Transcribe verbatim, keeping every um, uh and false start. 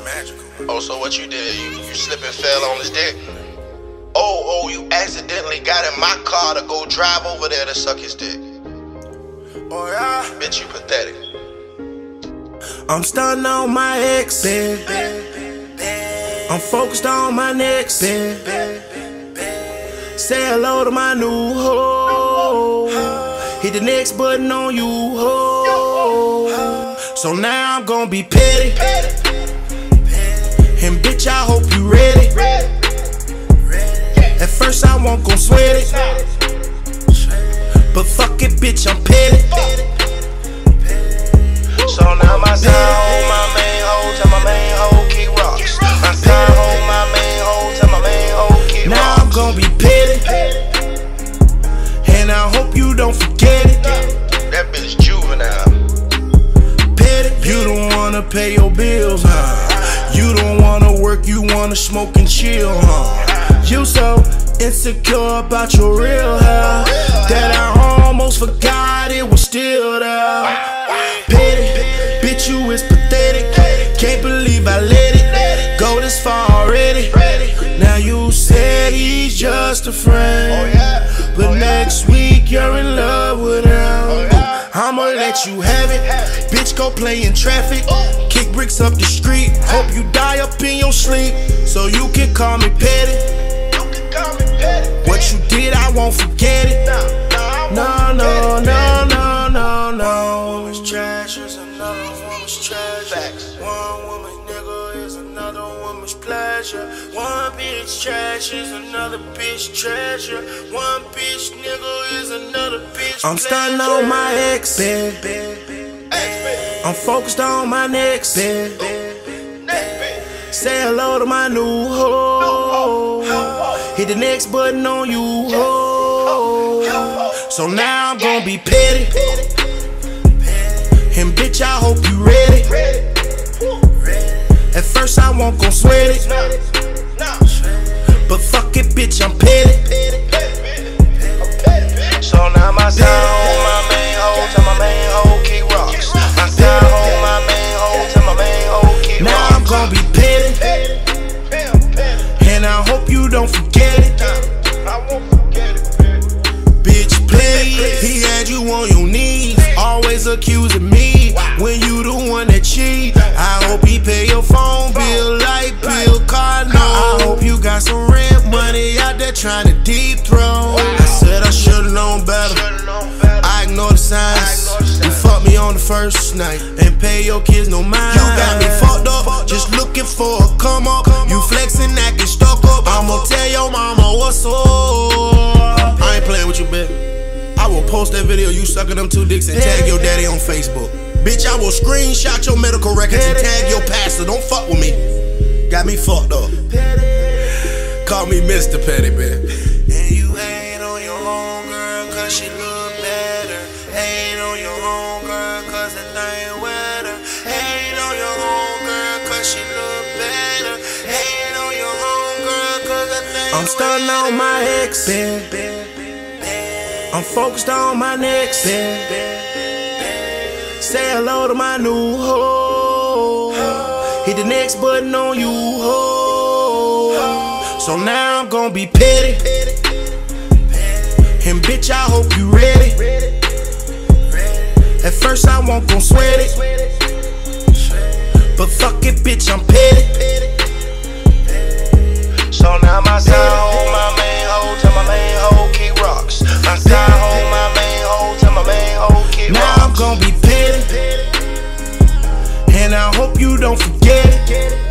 magical. Oh, so what you did? You, you slip and fell on his dick? Oh, oh, you accidentally got in my car to go drive over there to suck his dick. Oh yeah? Bitch, you pathetic. I'm stunting on my ex, babe. I'm focused on my next, babe. Say hello to my new hoe. Hit the next button on you, hoe. So now I'm gonna be petty. And bitch, I hope you ready. At first I won't gon' sweat it, but fuck it, bitch, I'm petty. So now my side hold my main hoe, tell my main hoe keep rocks. My side hold my main hoe, tell my main hoe keep rocks. Now I'm gonna be petty, and I hope you don't forget it. That bitch juvenile. Petty, you don't wanna pay your bills, huh? You don't wanna work, you wanna smoke and chill, huh? You so insecure about your real hair that I almost forgot it was still there. Petty, bitch, you is pathetic. Can't believe I let it go this far already. Now you said he's just a friend, but next week you're in love with him. I'ma let you have it. Bitch, go play in traffic. Kick bricks up the street. Hope you die up in your sleep, so you can call me petty. What you did, I won't forget it. No, no, no, no, no, no. One woman's trash is another woman's treasure. One woman nigga is another woman's pleasure. One bitch trash is another bitch treasure. One bitch nigga is another bitch. I'm stunting on my ex, babe. I'm focused on my next, babe. Say hello to my new hoe. Hit the next button on you, hoe. So now I'm gonna be petty. And bitch, I hope you ready. At first I won't gon' sweat it, but fuck it, bitch, I'm petty. So now my side hold my main hoe, tell my main hoe keep rocks. My side hold my main hoe, tell my main hoe keep rocks. Now I'm gonna be petty, and I hope you don't forget it. Bitch, please, he had you on your knees, always accusing me when you the one that cheat. I hope he pay your phone bill, light bill, car note. I hope you got some rent money out there trying to deep throw. I said I should've known better, I ignored the signs. You fucked me on the first night and pay your kids no mind. You got me fucked up, just looking for a come up. You flexing, acting stuck up. I'ma tell your mama what's up. I ain't playing with you, bitch. I will post that video you sucking them two dicks and tag your daddy on Facebook. Bitch, I will screenshot your medical records and tag your pastor. Don't fuck with me. Got me fucked up. Call me Mister Petty, man. And you ain't on your own girl cause she look better. Ain't on your own girl cause that thing wetter. Ain't on your own girl cause she look better. Ain't on your own girl cause that thing I'm stunting on my ex, babe. I'm focused on my next, babe. Say hello to my new hoe. Hit the next button on you, hoe. So now I'm gonna be petty. And bitch, I hope you ready. At first I won't gon' sweat it, but fuck it, bitch, I'm petty. So now my side hold my main hoe, tell my main hoe keep rocks. My side hold my main hoe, tell my main hoe keep rocks. Now I'm gonna be petty, and I hope you don't forget it.